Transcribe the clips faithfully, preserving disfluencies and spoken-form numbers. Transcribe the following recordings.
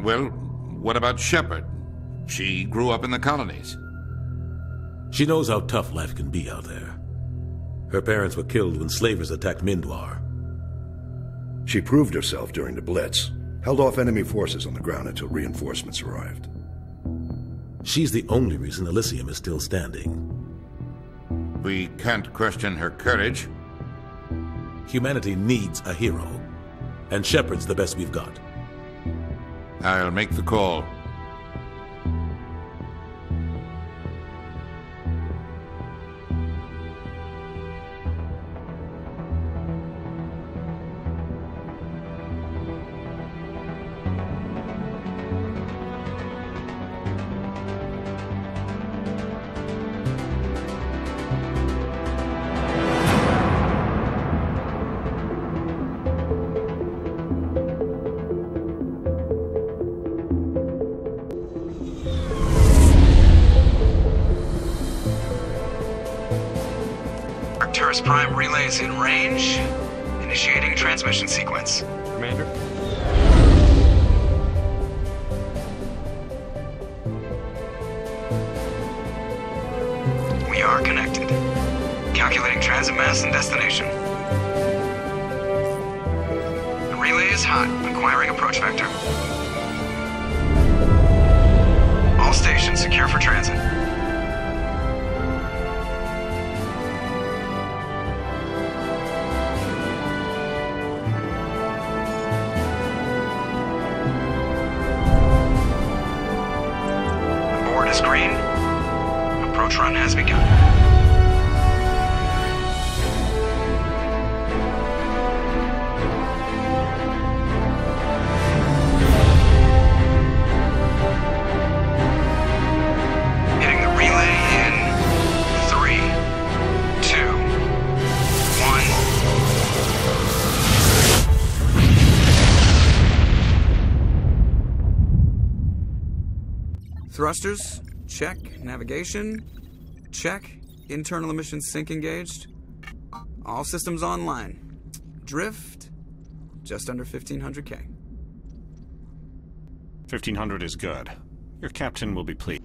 Well, what about Shepard? She grew up in the colonies. She knows how tough life can be out there. Her parents were killed when slavers attacked Mindwar. She proved herself during the Blitz, held off enemy forces on the ground until reinforcements arrived. She's the only reason Elysium is still standing. We can't question her courage. Humanity needs a hero, and Shepard's the best we've got. I'll make the call. Prime relays in range. Initiating transmission sequence. Commander? We are connected. Calculating transit mass and destination. The relay is hot. Acquiring approach vector. All stations secure for transit. Green. Approach run has begun. Hitting the relay in three, two, one. Thrusters. Check. Navigation. Check. Internal emissions sync engaged. All systems online. Drift. Just under fifteen hundred K. fifteen hundred is good. Your captain will be pleased.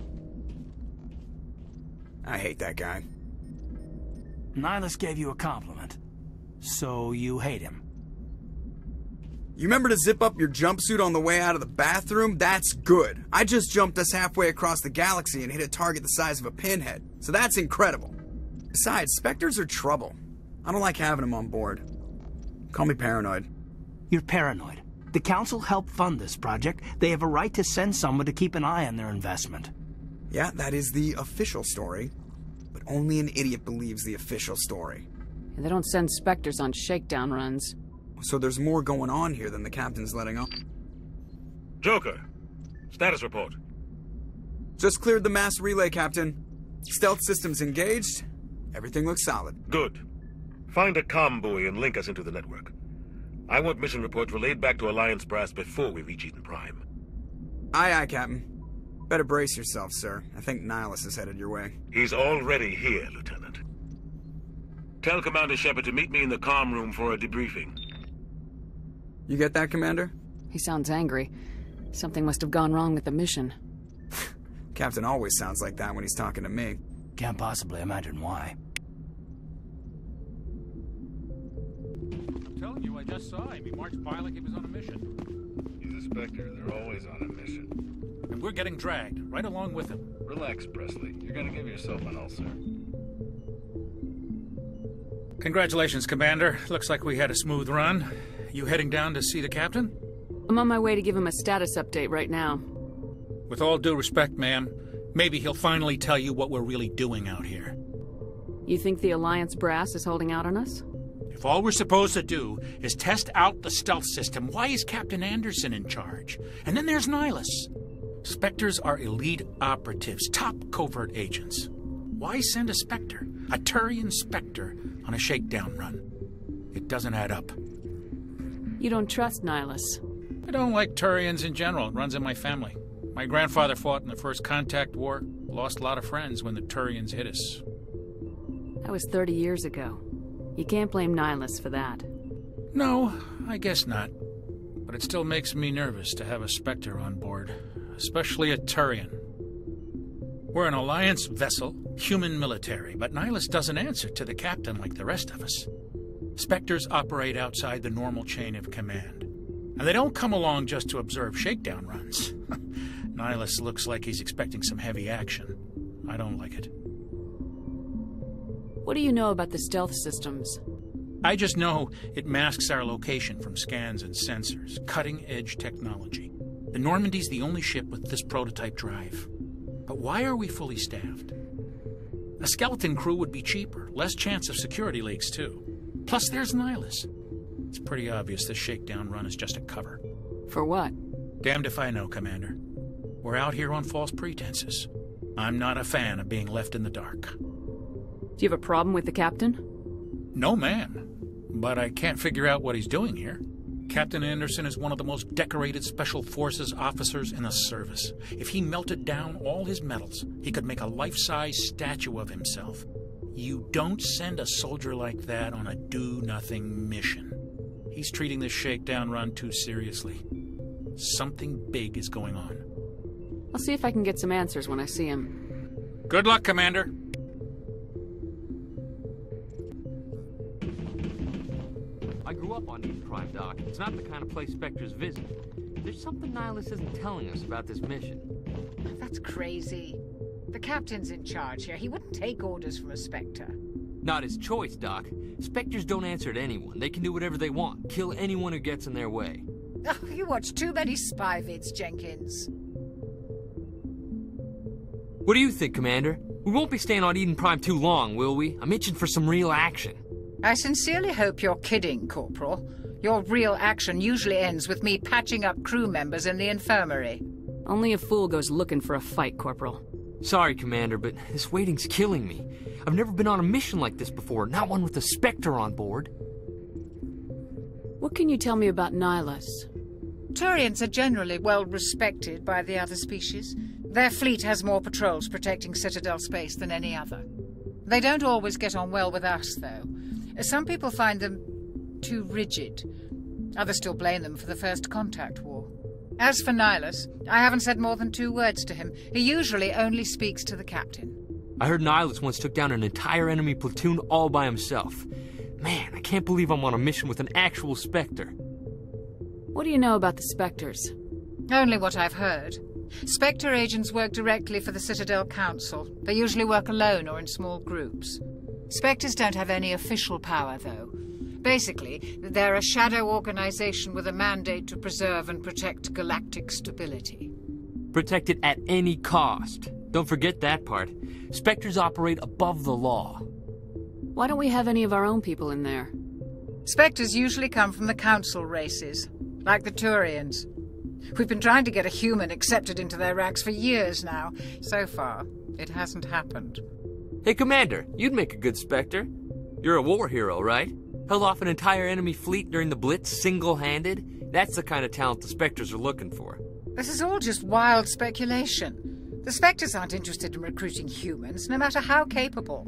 I hate that guy. Nihilus gave you a compliment. So you hate him. You remember to zip up your jumpsuit on the way out of the bathroom? That's good. I just jumped us halfway across the galaxy and hit a target the size of a pinhead. So that's incredible. Besides, Spectres are trouble. I don't like having them on board. Call me paranoid. You're paranoid. The Council helped fund this project. They have a right to send someone to keep an eye on their investment. Yeah, that is the official story. But only an idiot believes the official story. And they don't send Spectres on shakedown runs. So there's more going on here than the captain's letting on. Joker, status report. Just cleared the mass relay, Captain. Stealth systems engaged. Everything looks solid. Good. Find a comm buoy and link us into the network. I want mission reports relayed back to Alliance brass before we reach Eden Prime. Aye, aye, Captain. Better brace yourself, sir. I think Nihilus is headed your way. He's already here, Lieutenant. Tell Commander Shepard to meet me in the comm room for a debriefing. You get that, Commander? He sounds angry. Something must have gone wrong with the mission. Captain always sounds like that when he's talking to me. Can't possibly imagine why. I'm telling you, I just saw him. He marched by like he was on a mission. He's a Spectre. They're always on a mission. And we're getting dragged, right along with him. Relax, Presley. You're gonna give yourself an ulcer. Congratulations, Commander. Looks like we had a smooth run. You heading down to see the captain? I'm on my way to give him a status update right now. With all due respect, ma'am, maybe he'll finally tell you what we're really doing out here. You think the Alliance brass is holding out on us? If all we're supposed to do is test out the stealth system, why is Captain Anderson in charge? And then there's Nihilus. Spectres are elite operatives, top covert agents. Why send a Spectre, a Turian Spectre, on a shakedown run? It doesn't add up. You don't trust Nihilus? I don't like Turians in general. It runs in my family. My grandfather fought in the First Contact War, lost a lot of friends when the Turians hit us. That was thirty years ago. You can't blame Nihilus for that. No, I guess not. but it still makes me nervous to have a Spectre on board, especially a Turian. We're an Alliance vessel, human military, but Nihilus doesn't answer to the captain like the rest of us. Spectres operate outside the normal chain of command, and they don't come along just to observe shakedown runs. Nihilus looks like he's expecting some heavy action. I don't like it. What do you know about the stealth systems? I just know it masks our location from scans and sensors. Cutting-edge technology. The Normandy's the only ship with this prototype drive. But why are we fully staffed? A skeleton crew would be cheaper. Less chance of security leaks, too. Plus, there's Nihilus. It's pretty obvious this shakedown run is just a cover. For what? Damned if I know, Commander. We're out here on false pretenses. I'm not a fan of being left in the dark. Do you have a problem with the captain? No, ma'am. But I can't figure out what he's doing here. Captain Anderson is one of the most decorated Special Forces officers in the service. If he melted down all his medals, he could make a life-size statue of himself. You don't send a soldier like that on a do-nothing mission. He's treating this shakedown run too seriously. Something big is going on. I'll see if I can get some answers when I see him. Good luck, Commander. I grew up on Eden Prime, Doc. It's not the kind of place Spectres visit. There's something Nihilus isn't telling us about this mission. That's crazy. The captain's in charge here. He wouldn't take orders from a Spectre. Not his choice, Doc. Spectres don't answer to anyone. They can do whatever they want. Kill anyone who gets in their way. Oh, you watch too many spy vids, Jenkins. What do you think, Commander? We won't be staying on Eden Prime too long, will we? I'm itching for some real action. I sincerely hope you're kidding, Corporal. Your real action usually ends with me patching up crew members in the infirmary. Only a fool goes looking for a fight, Corporal. Sorry, Commander, but this waiting's killing me. I've never been on a mission like this before, not one with a Spectre on board. What can you tell me about Nihilus? Turians are generally well respected by the other species. Their fleet has more patrols protecting Citadel space than any other. They don't always get on well with us, though. Some people find them too rigid. Others still blame them for the First Contact War. As for Nihilus, I haven't said more than two words to him. He usually only speaks to the captain. I heard Nihilus once took down an entire enemy platoon all by himself. Man, I can't believe I'm on a mission with an actual Spectre. What do you know about the Spectres? Only what I've heard. Spectre agents work directly for the Citadel Council. They usually work alone or in small groups. Spectres don't have any official power, though. Basically, they're a shadow organization with a mandate to preserve and protect galactic stability. Protect it at any cost. Don't forget that part. Spectres operate above the law. Why don't we have any of our own people in there? Spectres usually come from the Council races, like the Turians. We've been trying to get a human accepted into their ranks for years now. So far, it hasn't happened. Hey, Commander, you'd make a good Spectre. You're a war hero, right? Held off an entire enemy fleet during the Blitz single-handed? That's the kind of talent the Spectres are looking for. This is all just wild speculation. The Spectres aren't interested in recruiting humans, no matter how capable.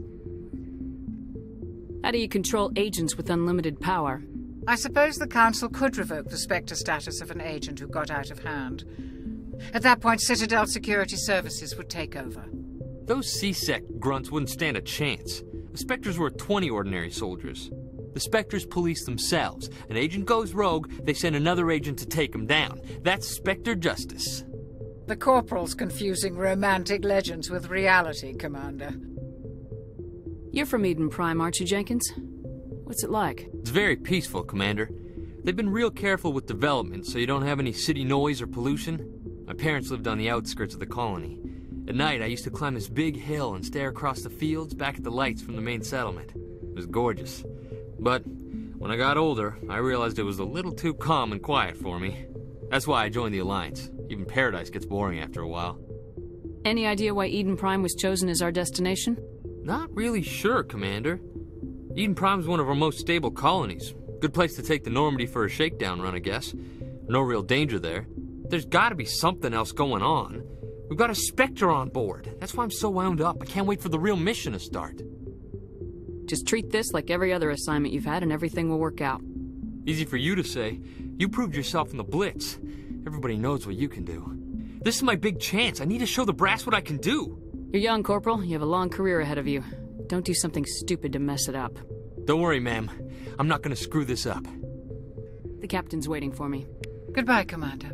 How do you control agents with unlimited power? I suppose the Council could revoke the Spectre status of an agent who got out of hand. At that point, Citadel Security Services would take over. Those C-Sec grunts wouldn't stand a chance. The Spectres were twenty ordinary soldiers. The Spectres police themselves. An agent goes rogue, they send another agent to take him down. That's Spectre justice. The Corporal's confusing romantic legends with reality, Commander. You're from Eden Prime, aren't you, Jenkins? What's it like? It's very peaceful, Commander. They've been real careful with development, so you don't have any city noise or pollution. My parents lived on the outskirts of the colony. At night, I used to climb this big hill and stare across the fields back at the lights from the main settlement. It was gorgeous. But when I got older, I realized it was a little too calm and quiet for me. That's why I joined the Alliance. Even Paradise gets boring after a while. Any idea why Eden Prime was chosen as our destination? Not really sure, Commander. Eden Prime's one of our most stable colonies. Good place to take the Normandy for a shakedown run, I guess. No real danger there. There's gotta be something else going on. We've got a Spectre on board. That's why I'm so wound up. I can't wait for the real mission to start. Just treat this like every other assignment you've had and everything will work out. Easy for you to say. You proved yourself in the Blitz. Everybody knows what you can do. This is my big chance. I need to show the brass what I can do. You're young, Corporal. You have a long career ahead of you. Don't do something stupid to mess it up. Don't worry, ma'am. I'm not gonna screw this up. The captain's waiting for me. Goodbye, Commander.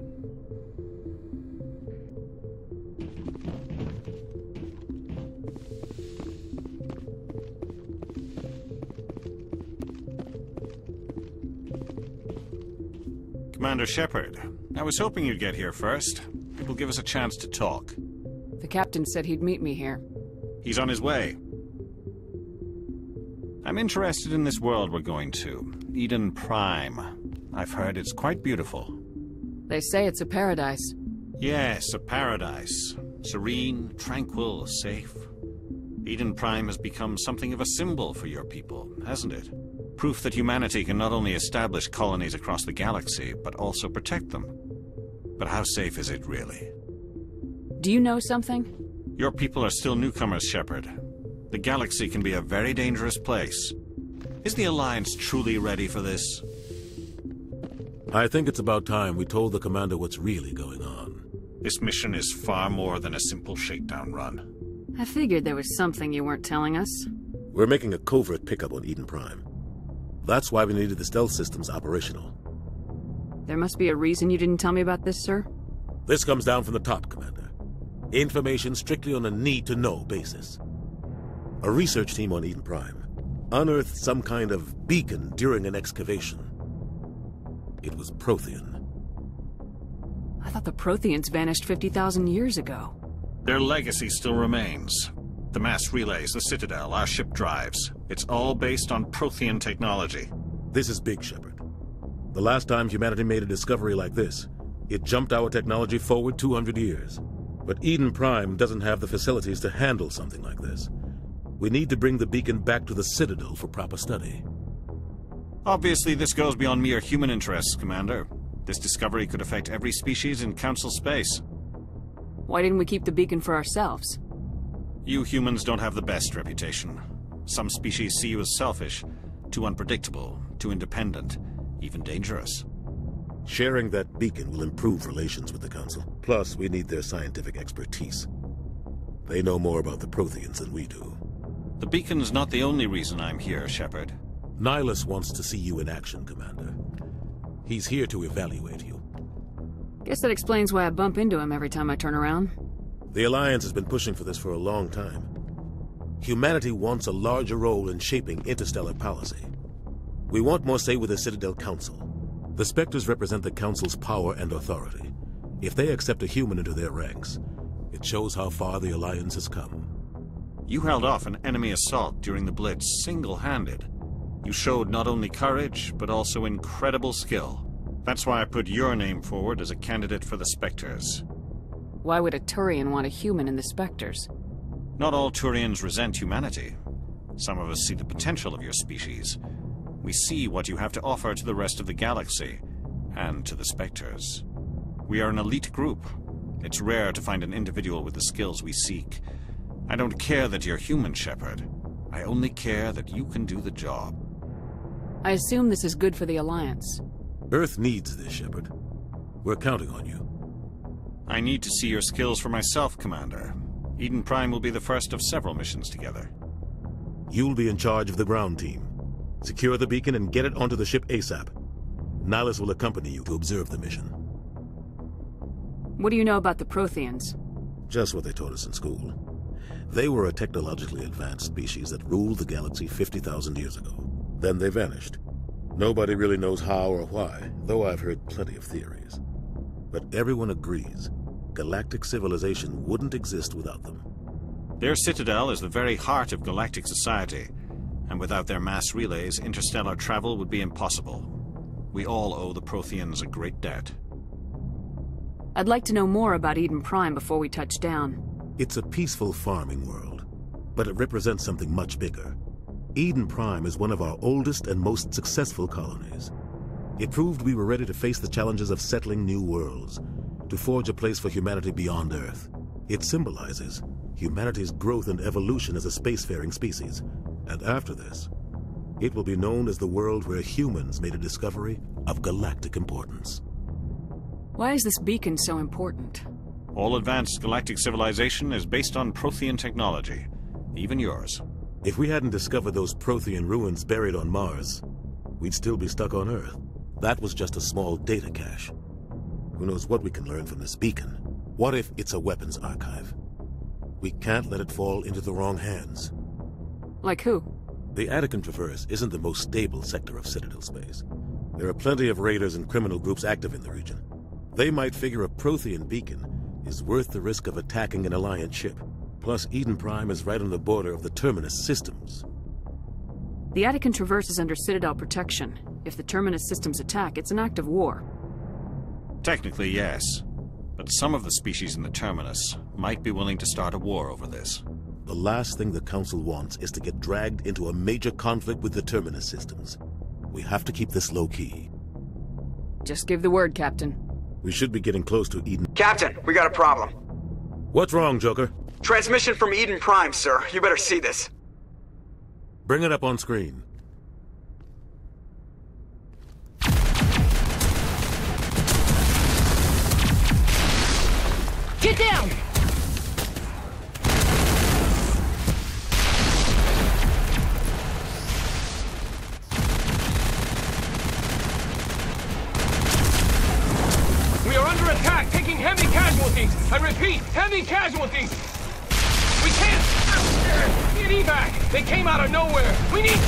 Commander Shepard, I was hoping you'd get here first. It will give us a chance to talk. The captain said he'd meet me here. He's on his way. I'm interested in this world we're going to, Eden Prime. I've heard it's quite beautiful. They say it's a paradise. Yes, a paradise. Serene, tranquil, safe. Eden Prime has become something of a symbol for your people, hasn't it? Proof that humanity can not only establish colonies across the galaxy, but also protect them. But how safe is it, really? Do you know something? Your people are still newcomers, Shepard. The galaxy can be a very dangerous place. Is the Alliance truly ready for this? I think it's about time we told the Commander what's really going on. This mission is far more than a simple shakedown run. I figured there was something you weren't telling us. We're making a covert pickup on Eden Prime. That's why we needed the stealth systems operational. There must be a reason you didn't tell me about this, sir? This comes down from the top, Commander. Information strictly on a need-to-know basis. A research team on Eden Prime unearthed some kind of beacon during an excavation. It was Prothean. I thought the Protheans vanished fifty thousand years ago. Their legacy still remains. The mass relays, the Citadel, our ship drives. It's all based on Prothean technology. This is big, Shepard. The last time humanity made a discovery like this, it jumped our technology forward two hundred years. But Eden Prime doesn't have the facilities to handle something like this. We need to bring the beacon back to the Citadel for proper study. Obviously, this goes beyond mere human interests, Commander. This discovery could affect every species in Council space. Why didn't we keep the beacon for ourselves? You humans don't have the best reputation. Some species see you as selfish, too unpredictable, too independent, even dangerous. Sharing that beacon will improve relations with the Council. Plus, we need their scientific expertise. They know more about the Protheans than we do. The beacon's not the only reason I'm here, Shepard. Nihilus wants to see you in action, Commander. He's here to evaluate you. Guess that explains why I bump into him every time I turn around. The Alliance has been pushing for this for a long time. Humanity wants a larger role in shaping interstellar policy. We want more say with the Citadel Council. The Spectres represent the Council's power and authority. If they accept a human into their ranks, it shows how far the Alliance has come. You held off an enemy assault during the Blitz single-handed. You showed not only courage, but also incredible skill. That's why I put your name forward as a candidate for the Spectres. Why would a Turian want a human in the Spectres? Not all Turians resent humanity. Some of us see the potential of your species. We see what you have to offer to the rest of the galaxy, and to the Spectres. We are an elite group. It's rare to find an individual with the skills we seek. I don't care that you're human, Shepard. I only care that you can do the job. I assume this is good for the Alliance. Earth needs this, Shepard. We're counting on you. I need to see your skills for myself, Commander. Eden Prime will be the first of several missions together. You'll be in charge of the ground team. Secure the beacon and get it onto the ship ASAP. Nihilus will accompany you to observe the mission. What do you know about the Protheans? Just what they taught us in school. They were a technologically advanced species that ruled the galaxy fifty thousand years ago. Then they vanished. Nobody really knows how or why, though I've heard plenty of theories. But everyone agrees, galactic civilization wouldn't exist without them. Their citadel is the very heart of galactic society, and without their mass relays, interstellar travel would be impossible. We all owe the Protheans a great debt. I'd like to know more about Eden Prime before we touch down. It's a peaceful farming world, but it represents something much bigger. Eden Prime is one of our oldest and most successful colonies. It proved we were ready to face the challenges of settling new worlds, to forge a place for humanity beyond Earth. It symbolizes humanity's growth and evolution as a spacefaring species. And after this, It will be known as the world where humans made a discovery of galactic importance. Why is this beacon so important? All advanced galactic civilization is based on Prothean technology, even yours. If we hadn't discovered those Prothean ruins buried on Mars, we'd still be stuck on Earth. That was just a small data cache. Who knows what we can learn from this beacon? What if it's a weapons archive? We can't let it fall into the wrong hands. Like who? The Attican Traverse isn't the most stable sector of Citadel space. There are plenty of raiders and criminal groups active in the region. They might figure a Prothean beacon is worth the risk of attacking an Alliance ship. Plus, Eden Prime is right on the border of the Terminus systems. The Attican Traverse is under Citadel protection. If the Terminus systems attack, it's an act of war. Technically, yes. But some of the species in the Terminus might be willing to start a war over this. The last thing the Council wants is to get dragged into a major conflict with the Terminus systems. We have to keep this low-key. Just give the word, Captain. We should be getting close to Eden. Captain, we got a problem. What's wrong, Joker? Transmission from Eden Prime, sir. You better see this. Bring it up on screen. Get down! We are under attack, taking heavy casualties. I repeat, heavy casualties. We can't get evac. They came out of nowhere. We need...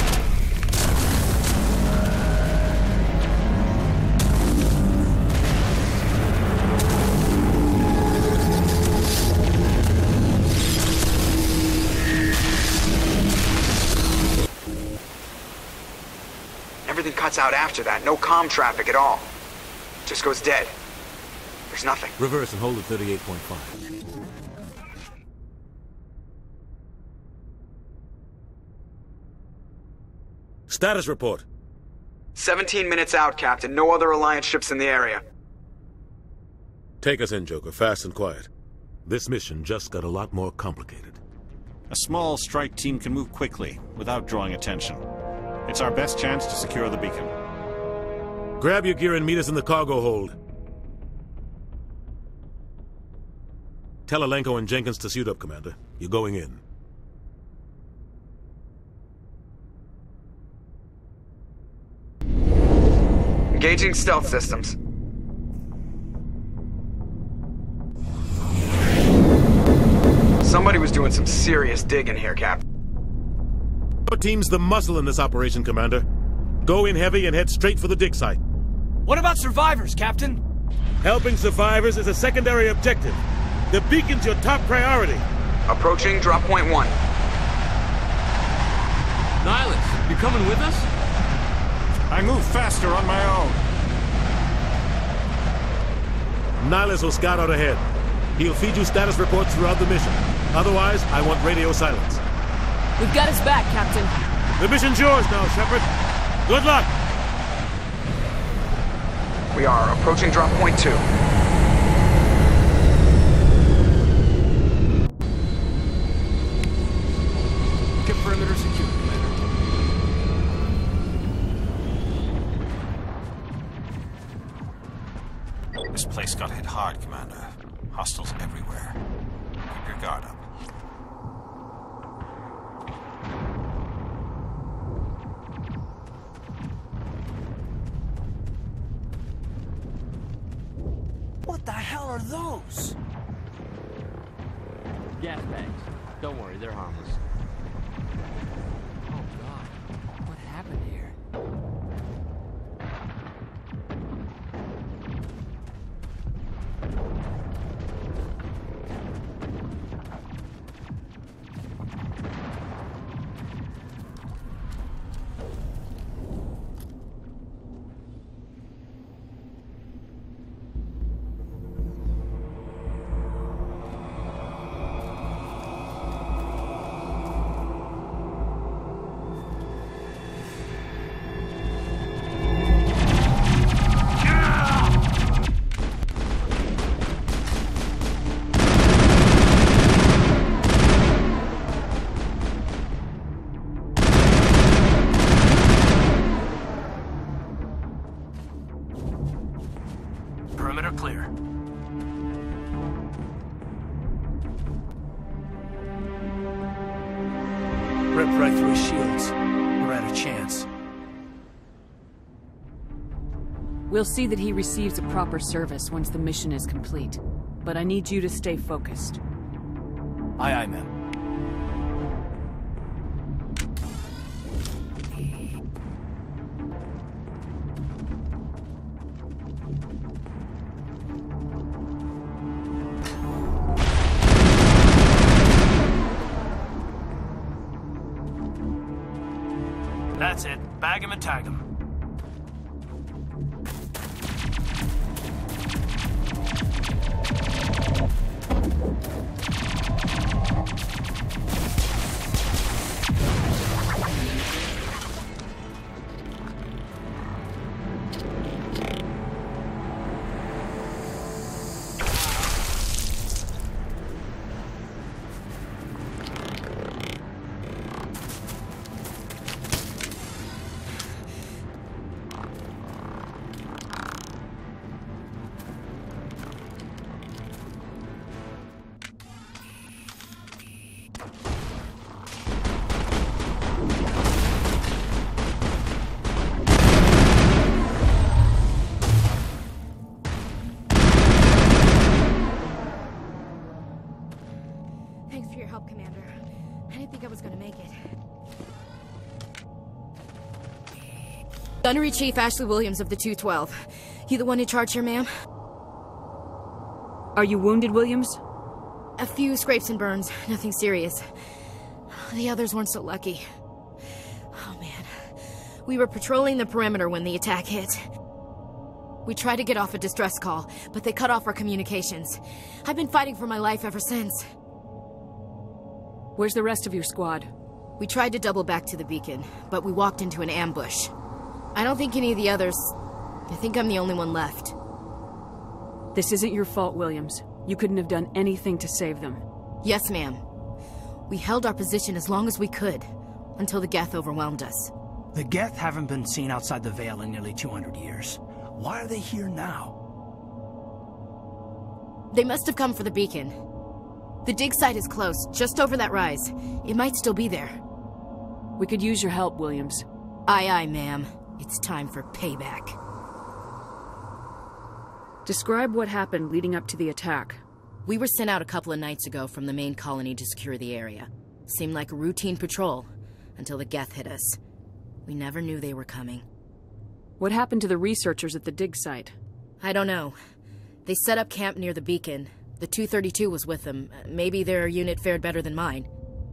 Everything cuts out after that. No comm traffic at all. Just goes dead. There's nothing. Reverse and hold at thirty-eight point five. Status report. seventeen minutes out, Captain. No other Alliance ships in the area. Take us in, Joker, fast and quiet. This mission just got a lot more complicated. A small strike team can move quickly, without drawing attention. It's our best chance to secure the beacon. Grab your gear and meet us in the cargo hold. Tell Alenko and Jenkins to suit up, Commander. You're going in. Engaging stealth systems. Somebody was doing some serious digging here, Cap. Your team's the muscle in this operation, Commander. Go in heavy and head straight for the dig site. What about survivors, Captain? Helping survivors is a secondary objective. The beacon's your top priority. Approaching drop point one. Nihilus, you coming with us? I move faster on my own. Nihilus will scout out ahead. He'll feed you status reports throughout the mission. Otherwise, I want radio silence. We've got his back, Captain. The mission's yours now, Shepard. Good luck! We are approaching drop point two. Get perimeter secure, Commander. This place got hit hard, Commander. Hostiles everywhere. Keep your guard up. What the hell are those? Gas bags. Don't worry, they're harmless. Oh God, what happened here? Perimeter clear. Ripped right through his shields. We're at a chance. We'll see that he receives a proper service once the mission is complete. But I need you to stay focused. Aye, aye, ma'am. That's it. Bag him and tag him. Gunnery Chief Ashley Williams of the two twelve. You the one in charge here, ma'am? Are you wounded, Williams? A few scrapes and burns. Nothing serious. The others weren't so lucky. Oh, man. We were patrolling the perimeter when the attack hit. We tried to get off a distress call, but they cut off our communications. I've been fighting for my life ever since. Where's the rest of your squad? We tried to double back to the beacon, but we walked into an ambush. I don't think any of the others... I think I'm the only one left. This isn't your fault, Williams. You couldn't have done anything to save them. Yes, ma'am. We held our position as long as we could, until the Geth overwhelmed us. The Geth haven't been seen outside the Veil in nearly two hundred years. Why are they here now? They must have come for the beacon. The dig site is close, just over that rise. It might still be there. We could use your help, Williams. Aye, aye, ma'am. It's time for payback. Describe what happened leading up to the attack. We were sent out a couple of nights ago from the main colony to secure the area. Seemed like a routine patrol, until the Geth hit us. We never knew they were coming. What happened to the researchers at the dig site? I don't know. They set up camp near the beacon. The two thirty-two was with them. Maybe their unit fared better than mine.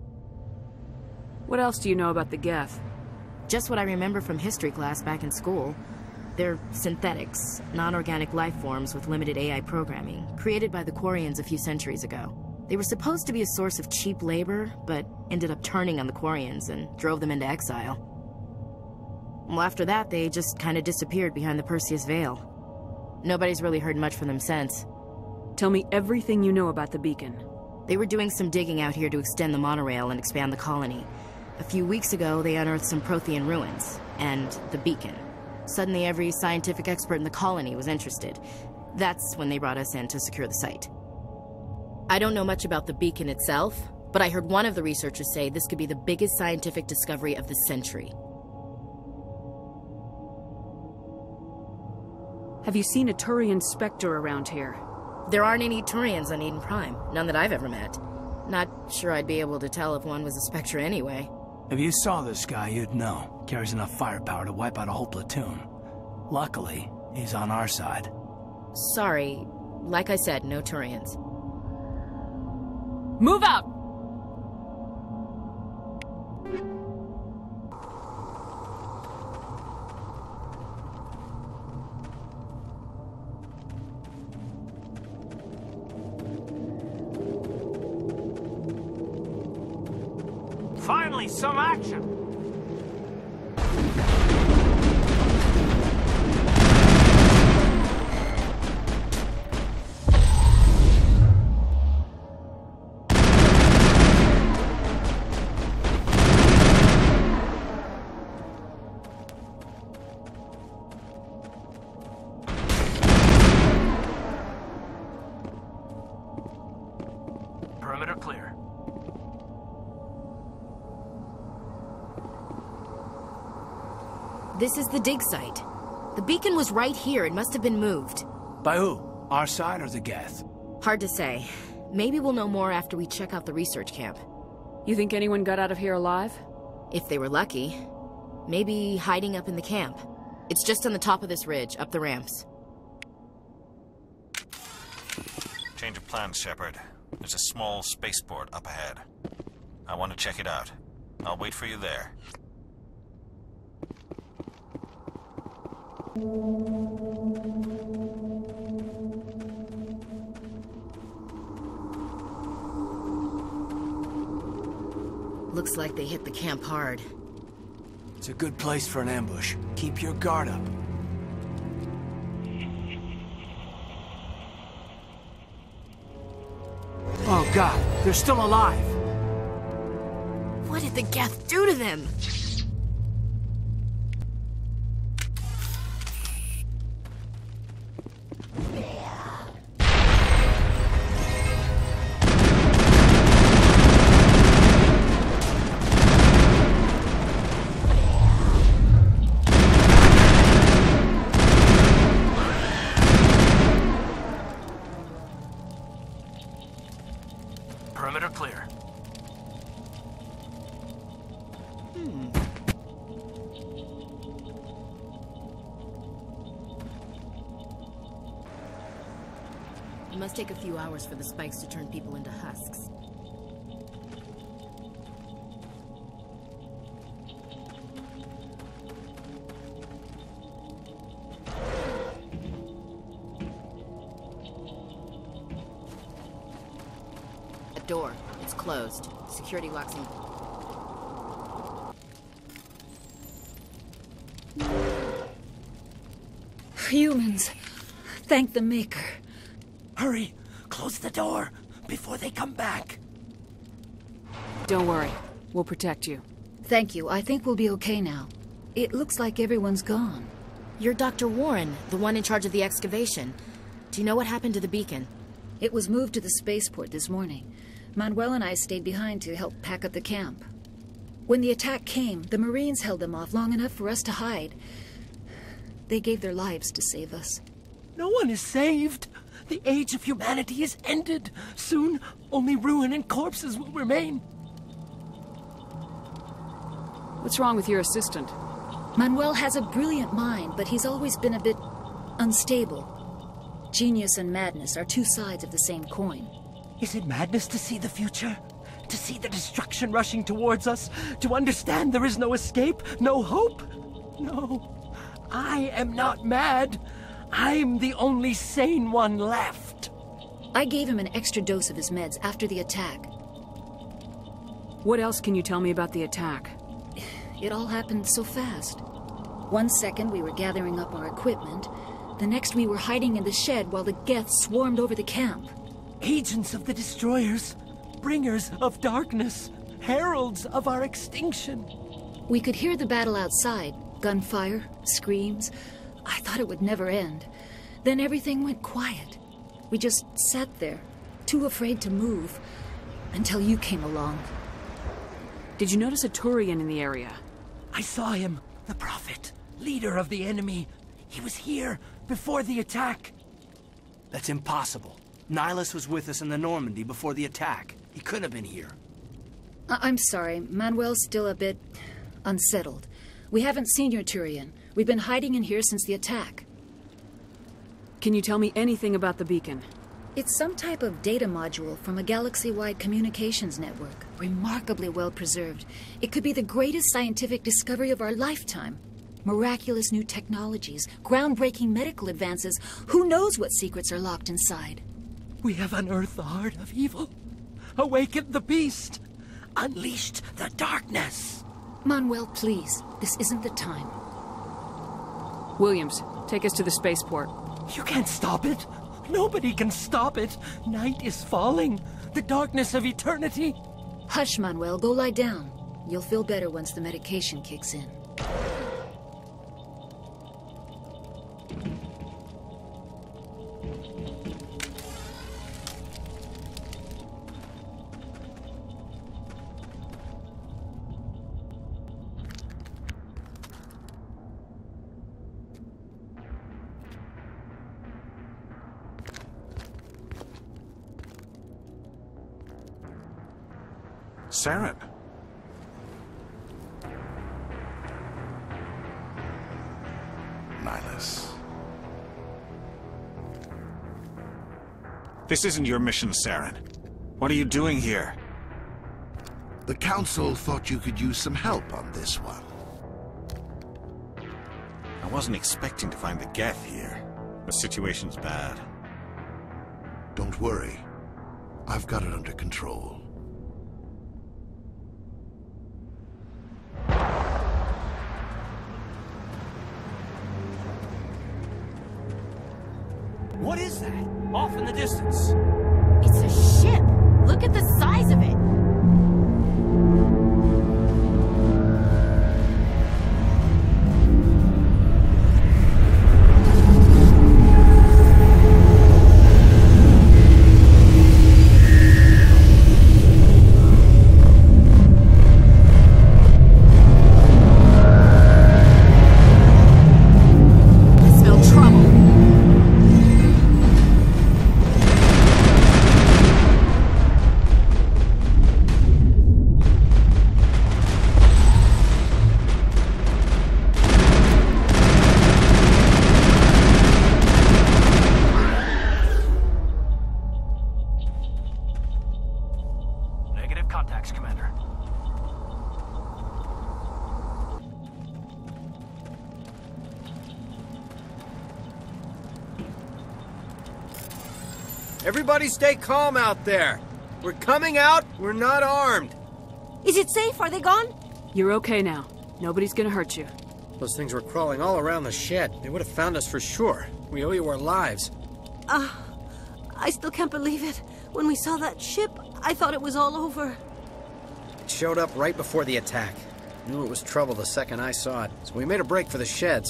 What else do you know about the Geth? Just what I remember from history class back in school. They're synthetics, non-organic life forms with limited A I programming, created by the Quarians a few centuries ago. They were supposed to be a source of cheap labor, but ended up turning on the Quarians and drove them into exile. Well, after that, they just kind of disappeared behind the Perseus Veil. Nobody's really heard much from them since. Tell me everything you know about the beacon. They were doing some digging out here to extend the monorail and expand the colony. A few weeks ago, they unearthed some Prothean ruins, and the beacon. Suddenly, every scientific expert in the colony was interested. That's when they brought us in to secure the site. I don't know much about the beacon itself, but I heard one of the researchers say this could be the biggest scientific discovery of the century. Have you seen a Turian Spectre around here? There aren't any Turians on Eden Prime. None that I've ever met. Not sure I'd be able to tell if one was a Spectre anyway. If you saw this guy, you'd know. Carries enough firepower to wipe out a whole platoon. Luckily, he's on our side. Sorry. Like I said, no Turians. Move out! Finally, some action! This is the dig site. The beacon was right here. It must have been moved. By who? Our side or the Geth? Hard to say. Maybe we'll know more after we check out the research camp. You think anyone got out of here alive? If they were lucky. Maybe hiding up in the camp. It's just on the top of this ridge, up the ramps. Change of plans, Shepard. There's a small spaceport up ahead. I want to check it out. I'll wait for you there. Looks like they hit the camp hard. It's a good place for an ambush. Keep your guard up. Oh god, they're still alive! What did the Geth do to them? Perimeter clear. Hmm. It must take a few hours for the spikes to turn people into husks. Door. It's closed. Security locks in. Humans. Thank the Maker. Hurry! Close the door before they come back. Don't worry. We'll protect you. Thank you. I think we'll be okay now. It looks like everyone's gone. You're Doctor Warren, the one in charge of the excavation. Do you know what happened to the beacon? It was moved to the spaceport this morning. Manuel and I stayed behind to help pack up the camp. When the attack came, the Marines held them off long enough for us to hide. They gave their lives to save us. No one is saved. The age of humanity is ended. Soon, only ruin and corpses will remain. What's wrong with your assistant? Manuel has a brilliant mind, but he's always been a bit unstable. Genius and madness are two sides of the same coin. Is it madness to see the future? To see the destruction rushing towards us? To understand there is no escape? No hope? No. I am not mad. I'm the only sane one left. I gave him an extra dose of his meds after the attack. What else can you tell me about the attack? It all happened so fast. One second we were gathering up our equipment. The next we were hiding in the shed while the Geth swarmed over the camp. Agents of the destroyers, bringers of darkness, heralds of our extinction. We could hear the battle outside. Gunfire, screams. I thought it would never end. Then everything went quiet. We just sat there, too afraid to move, until you came along. Did you notice a Turian in the area? I saw him, the Prophet, leader of the enemy. He was here before the attack. That's impossible. Nihilus was with us in the Normandy before the attack. He couldn't have been here. I I'm sorry. Manuel's still a bit unsettled. We haven't seen your Turian. We've been hiding in here since the attack. Can you tell me anything about the beacon? It's some type of data module from a galaxy-wide communications network. Remarkably well preserved. It could be the greatest scientific discovery of our lifetime. Miraculous new technologies, groundbreaking medical advances. Who knows what secrets are locked inside? We have unearthed the heart of evil, awakened the beast, unleashed the darkness. Manuel, please. This isn't the time. Williams, take us to the spaceport. You can't stop it. Nobody can stop it. Night is falling. The darkness of eternity. Hush, Manuel. Go lie down. You'll feel better once the medication kicks in. Saren. Nihilus. This isn't your mission, Saren. What are you doing here? The Council thought you could use some help on this one. I wasn't expecting to find the Geth here. The situation's bad. Don't worry. I've got it under control. What is that? Off in the distance. It's a ship. Look at the size of it. Everybody stay calm out there. We're coming out, we're not armed. Is it safe? Are they gone? You're okay now. Nobody's gonna hurt you. Those things were crawling all around the shed. They would have found us for sure. We owe you our lives. Uh, I still can't believe it. When we saw that ship, I thought it was all over. It showed up right before the attack. Knew it was trouble the second I saw it, so we made a break for the sheds.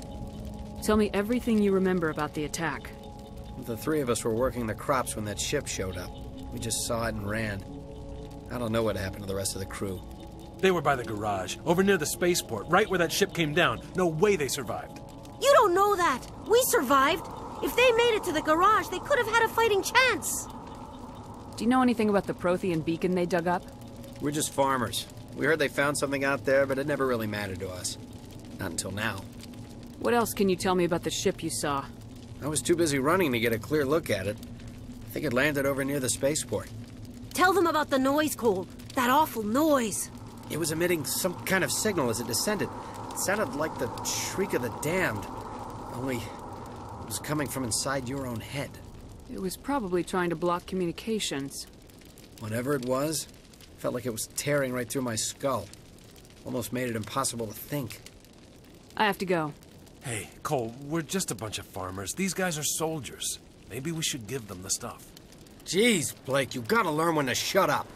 Tell me everything you remember about the attack. The three of us were working the crops when that ship showed up. We just saw it and ran. I don't know what happened to the rest of the crew. They were by the garage, over near the spaceport, right where that ship came down. No way they survived. You don't know that. We survived. If they made it to the garage, they could have had a fighting chance. Do you know anything about the Prothean beacon they dug up? We're just farmers. We heard they found something out there, but it never really mattered to us. Not until now. What else can you tell me about the ship you saw? I was too busy running to get a clear look at it. I think it landed over near the spaceport. Tell them about the noise, Cole. That awful noise. It was emitting some kind of signal as it descended. It sounded like the shriek of the damned. Only it was coming from inside your own head. It was probably trying to block communications. Whatever it was, felt like it was tearing right through my skull. Almost made it impossible to think. I have to go. Hey, Cole, we're just a bunch of farmers. These guys are soldiers. Maybe we should give them the stuff. Jeez, Blake, you gotta learn when to shut up.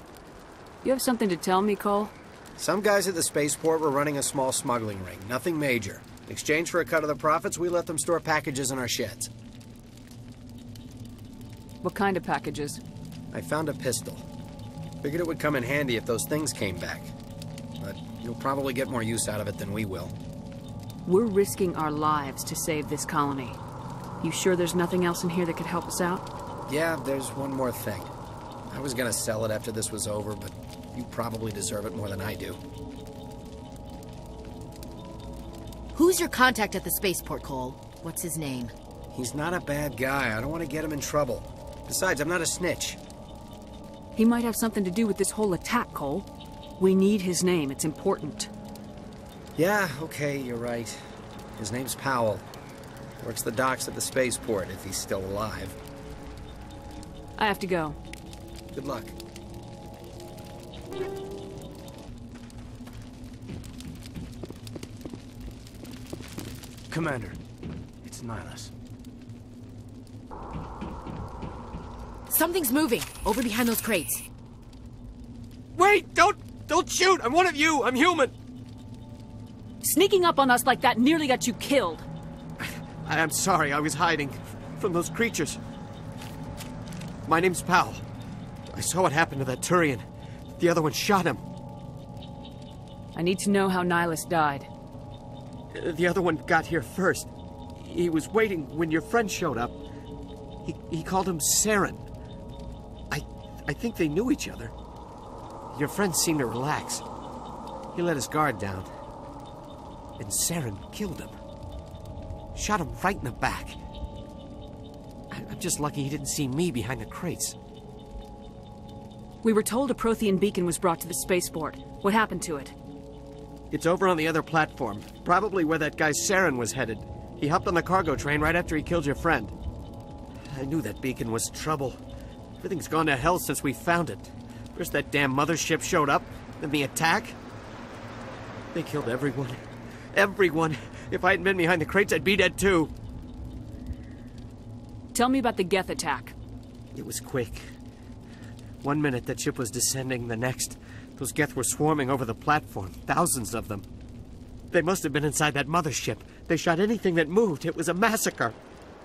You have something to tell me, Cole? Some guys at the spaceport were running a small smuggling ring. Nothing major. In exchange for a cut of the profits, we let them store packages in our sheds. What kind of packages? I found a pistol. Figured it would come in handy if those things came back. But you'll probably get more use out of it than we will. We're risking our lives to save this colony. You sure there's nothing else in here that could help us out? Yeah, there's one more thing. I was gonna sell it after this was over, but you probably deserve it more than I do. Who's your contact at the spaceport, Cole? What's his name? He's not a bad guy. I don't want to get him in trouble. Besides, I'm not a snitch. He might have something to do with this whole attack, Cole. We need his name. It's important. Yeah, okay, you're right. His name's Powell. Works the docks at the spaceport, if he's still alive. I have to go. Good luck. Commander, it's Nihilus. Something's moving, over behind those crates. Wait! Don't... don't shoot! I'm one of you! I'm human! Sneaking up on us like that nearly got you killed. I am sorry, I was hiding from those creatures. My name's Powell. I saw what happened to that Turian. The other one shot him. I need to know how Nihilus died. The other one got here first. He was waiting when your friend showed up. He, he called him Saren. I, I think they knew each other. your friend seemed to relax. He let his guard down. And Saren killed him. Shot him right in the back. I- I'm just lucky he didn't see me behind the crates. We were told a Prothean beacon was brought to the spaceport. What happened to it? It's over on the other platform. Probably where that guy Saren was headed. He hopped on the cargo train right after he killed your friend. I knew that beacon was trouble. Everything's gone to hell since we found it. First that damn mothership showed up, then the attack. They killed everyone. Everyone. If I hadn't been behind the crates, I'd be dead too. Tell me about the Geth attack. It was quick. One minute that ship was descending, the next, those Geth were swarming over the platform. Thousands of them. They must have been inside that mothership. They shot anything that moved. It was a massacre.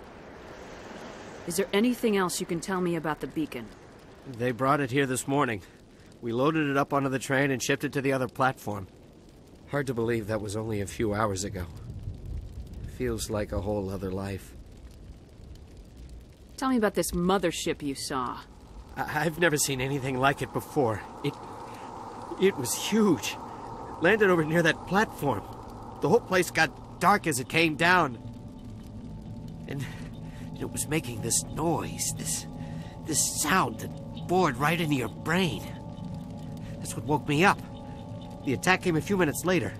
Is there anything else you can tell me about the beacon? They brought it here this morning. We loaded it up onto the train and shipped it to the other platform. Hard to believe that was only a few hours ago. Feels like a whole other life. Tell me about this mothership you saw. I I've never seen anything like it before. It... it was huge. Landed over near that platform. The whole place got dark as it came down. And it was making this noise, this... this sound that bored right into your brain. That's what woke me up. The attack came a few minutes later.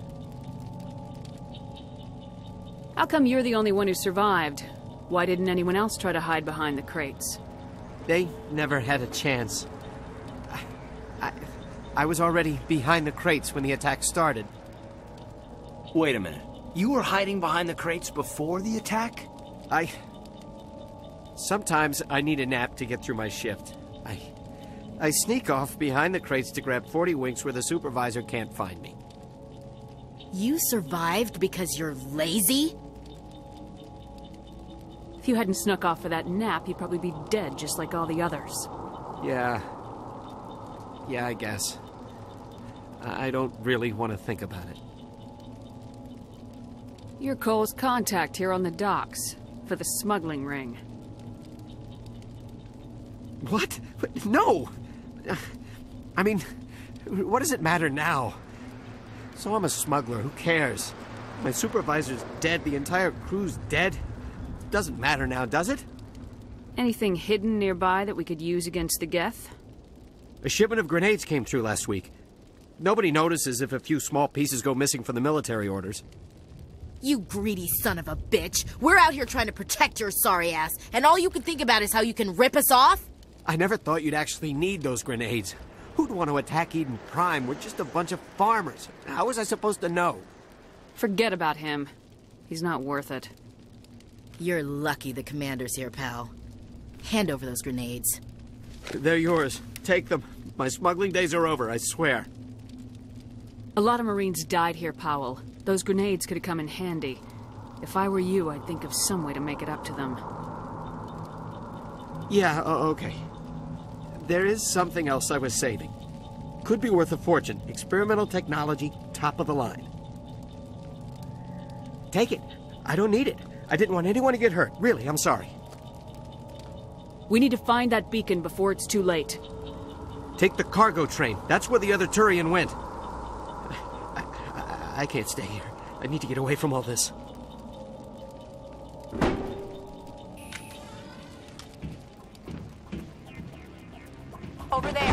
How come you're the only one who survived? Why didn't anyone else try to hide behind the crates? They never had a chance. I, I, I was already behind the crates when the attack started. Wait a minute. You were hiding behind the crates before the attack? I... Sometimes I need a nap to get through my shift. I... I sneak off behind the crates to grab forty winks where the supervisor can't find me. You survived because you're lazy? If you hadn't snuck off for that nap, you'd probably be dead just like all the others. Yeah. Yeah, I guess. I I don't really want to think about it. You're Cole's contact here on the docks, for the smuggling ring. What? No! I mean, what does it matter now? So I'm a smuggler, who cares? My supervisor's dead, the entire crew's dead. Doesn't matter now, does it? Anything hidden nearby that we could use against the Geth? A shipment of grenades came through last week. Nobody notices if a few small pieces go missing from the military orders. You greedy son of a bitch. We're out here trying to protect your sorry ass, and all you can think about is how you can rip us off? I never thought you'd actually need those grenades. Who'd want to attack Eden Prime? We're just a bunch of farmers. How was I supposed to know? Forget about him. He's not worth it. You're lucky the commander's here, pal. Hand over those grenades. They're yours. Take them. My smuggling days are over, I swear. A lot of Marines died here, Powell. Those grenades could have come in handy. If I were you, I'd think of some way to make it up to them. Yeah, uh, okay. There is something else I was saving. Could be worth a fortune. Experimental technology, top of the line. Take it. I don't need it. I didn't want anyone to get hurt. Really, I'm sorry. We need to find that beacon before it's too late. Take the cargo train. That's where the other Turian went. I, I, I can't stay here. I need to get away from all this. Over there.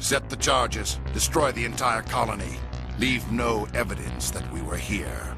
Set the charges. Destroy the entire colony. Leave no evidence that we were here.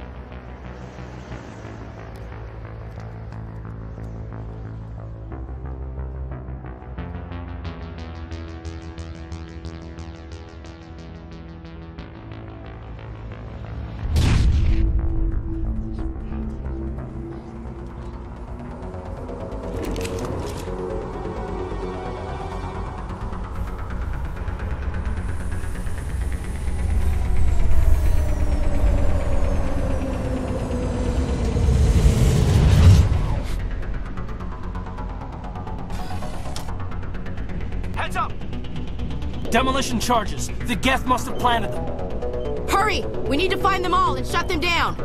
Demolition charges. The Geth must have planted them. Hurry! We need to find them all and shut them down.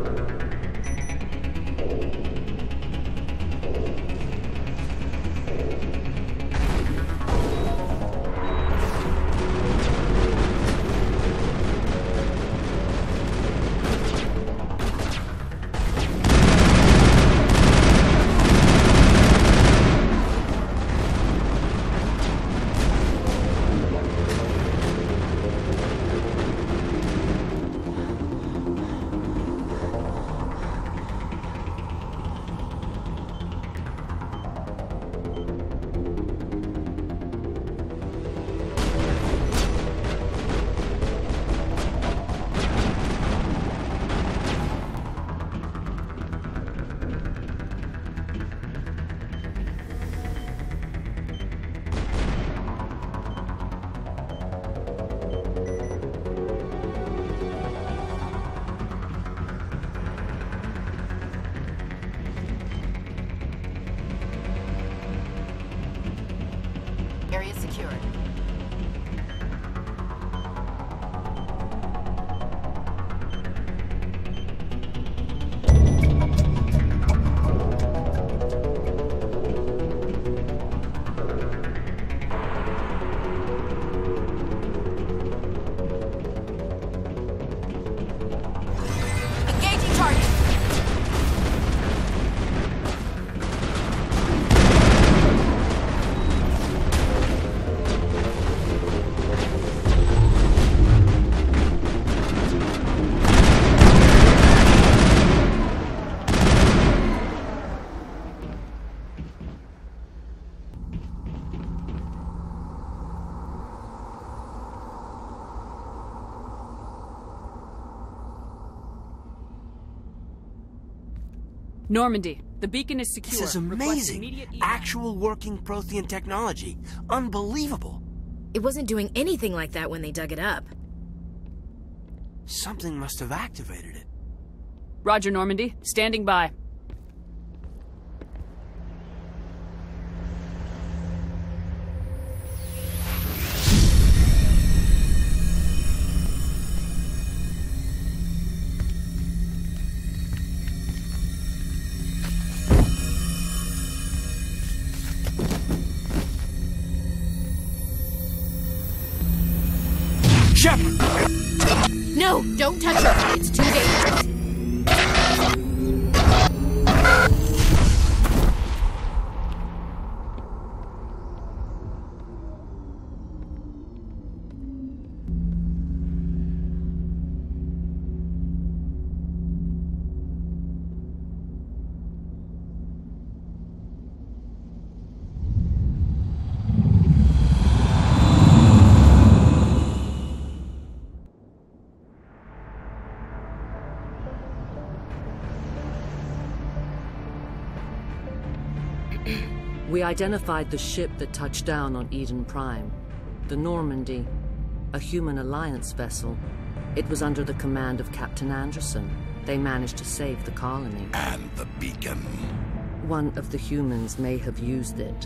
Area secured. Engaging target. Normandy, the beacon is secure. This is amazing. Actual working Prothean technology. Unbelievable. It wasn't doing anything like that when they dug it up. Something must have activated it. Roger, Normandy. Standing by. Shepard! No, don't touch her. It's too dangerous. We identified the ship that touched down on Eden Prime. The Normandy, a human alliance vessel. It was under the command of Captain Anderson. They managed to save the colony. And the beacon. One of the humans may have used it.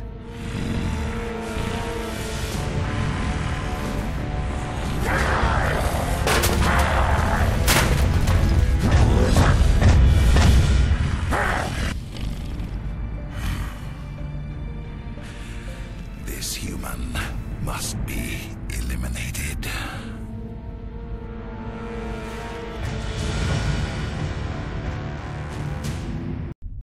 This human must be eliminated.